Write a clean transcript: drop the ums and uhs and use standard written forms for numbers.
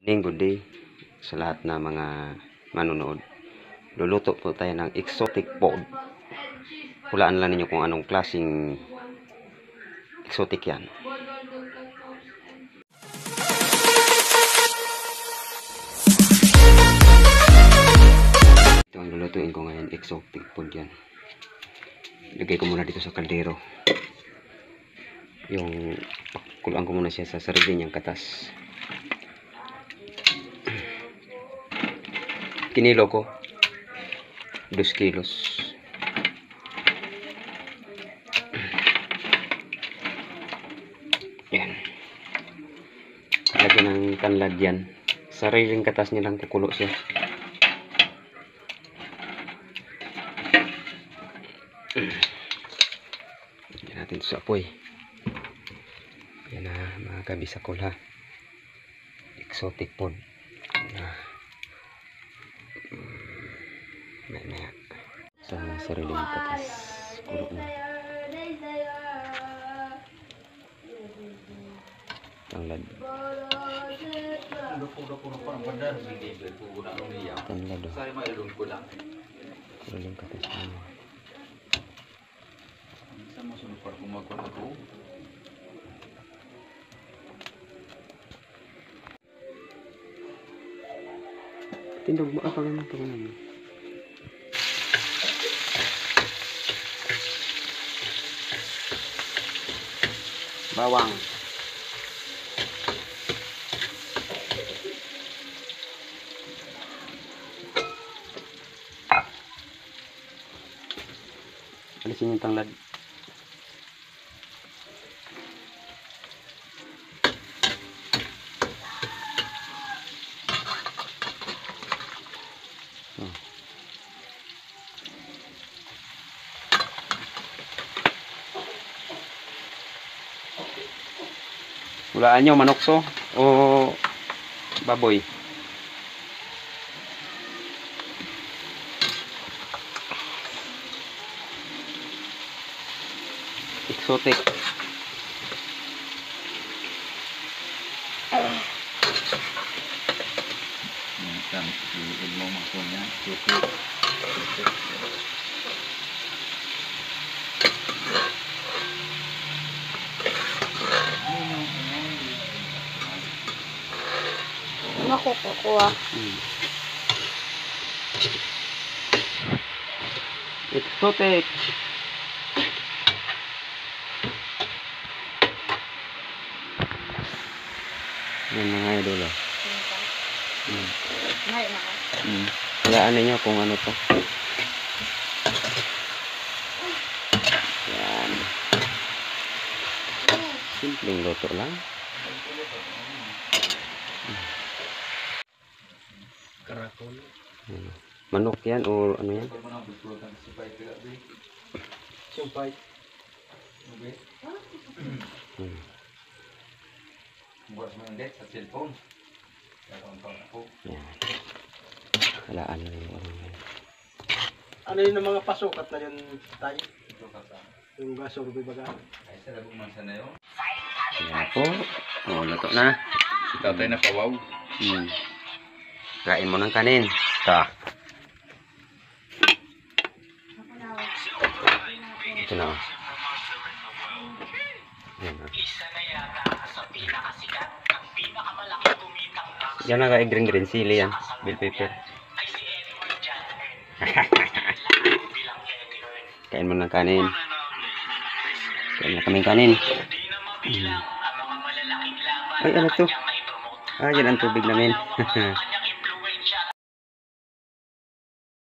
Good day sa lahat na mga manonood. Luluto po tayo ng exotic food. Hulaan lang ninyo kung anong klaseng exotic yan. Ito ang lulutuin ko ngayon, exotic food yan. Lagay ko muna dito sa kaldero. Kulaan ko muna siya sa sarili niyang katas. Kinilo ko 2 kilos. Yan. Lagyan ng tanlad yan. Sariling katas niya lang kukulo siya. Lagyan natin ito sa apoy. Yan na mga kabisakol ha. Exotic food. Maya sa sariling katas kulo na tanglad sariling katas na tindog mo apa naman ito naman. Bawang, alisin yung tanglad. Hulaan nyo, manokso o baboy. Exotic. Makukuha. Exotic. Yan mga idol. Hulaan ninyo kung ano to. Yan. Simpleng luto lang. Karakol. Manok yan o ano yan? Sumpay. Buat mendet sa cellphone. Yan. Halaan na yung ano yan. Ano yun ang mga pasukat na yun tayo? Yung gasorbe baga. Ay sa labong man sana yun. Yan po. O, luto na. Si tatay na kawaw. Kain mo ng kanin. Ta. Ito na. Yan na. Yan na kay green sili yan. Bell pepper. Kain mo ng kanin. Kain na kaming kanin. Ay, ano to? Ah, yan ang tubig namin.